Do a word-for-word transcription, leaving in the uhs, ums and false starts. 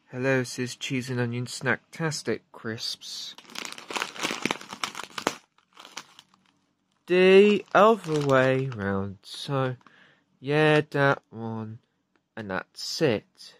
Hello, this is Cheese and Onion Snacktastic Crisps. The other way round, so yeah, that one, and that's it.